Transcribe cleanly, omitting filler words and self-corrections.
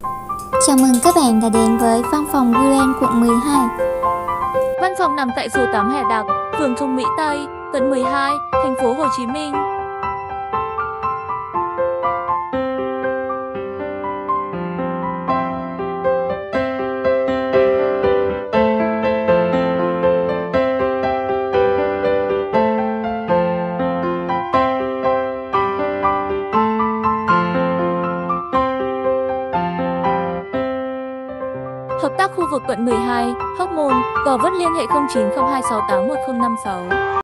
Chào mừng các bạn đã đến với văn phòng Gulen quận 12. Văn phòng nằm tại số 8 Hè Đặc, phường Trung Mỹ Tây, quận 12, thành phố Hồ Chí Minh. Hợp tác khu vực quận 12, Hóc Môn, Gò Vấp liên hệ 0902681056.